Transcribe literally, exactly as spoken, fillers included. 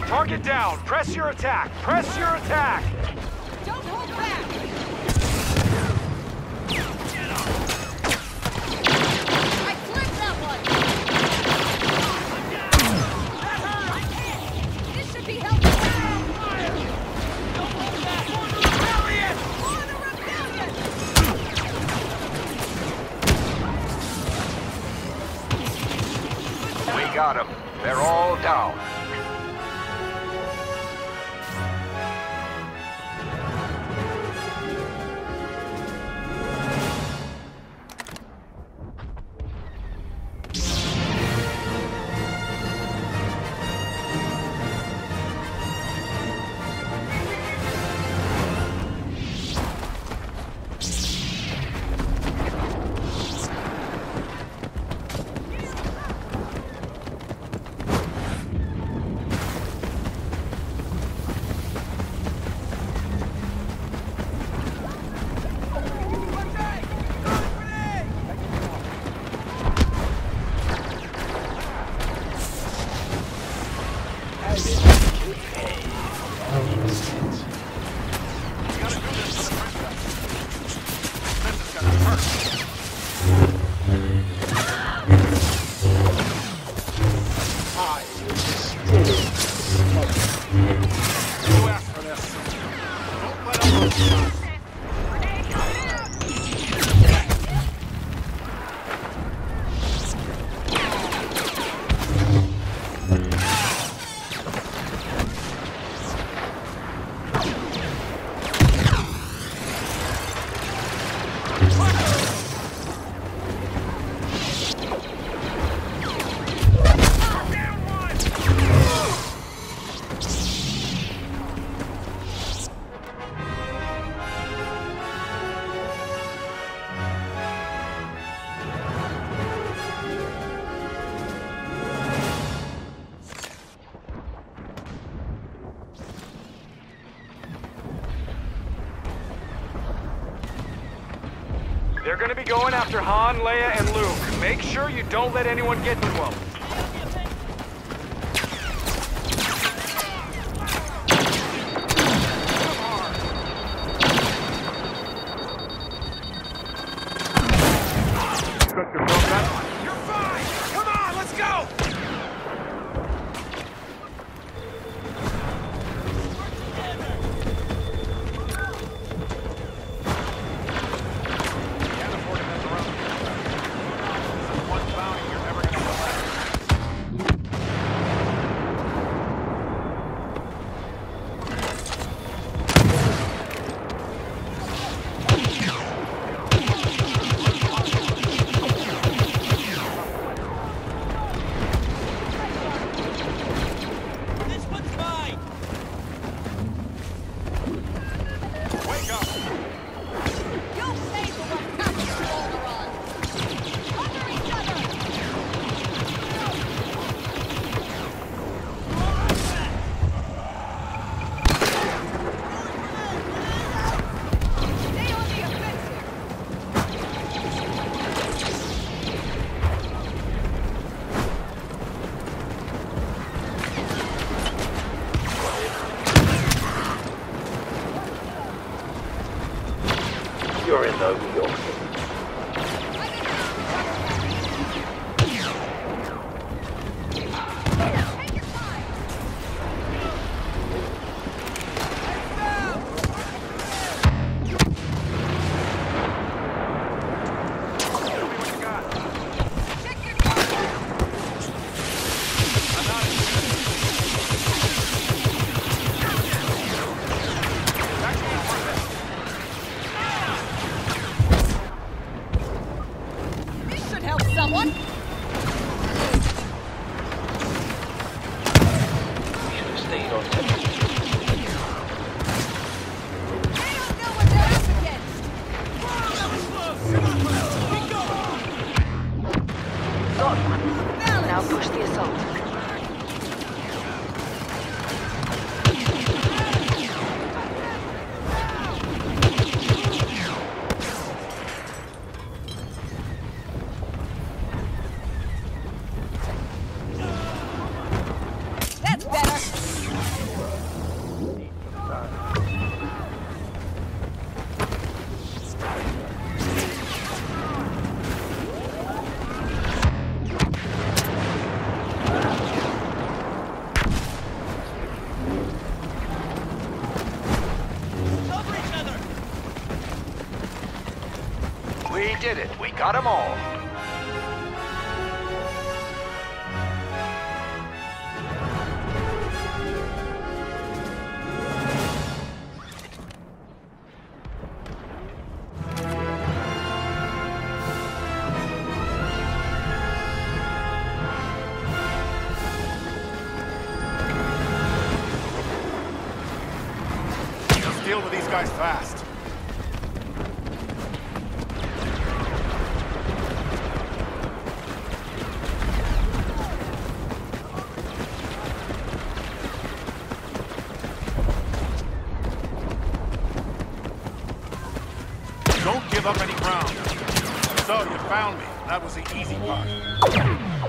Target down. Press your attack. Press your attack. Don't hold back. I flipped that one. That hurt. I can't. This should be helpful. Fire. Don't hold back. For the rebellion. For the rebellion. We got them. They're all down. They're gonna be going after Han, Leia, and Luke. Make sure you don't let anyone get to them. You're fine! Come on, let's go! You're in New York. Someone? Stayed on top. They don't know what they're up against. Now push the assault. That's better. did it. We got them all. Deal with these guys fast. Don't give up any ground. So, you found me. That was the easy part.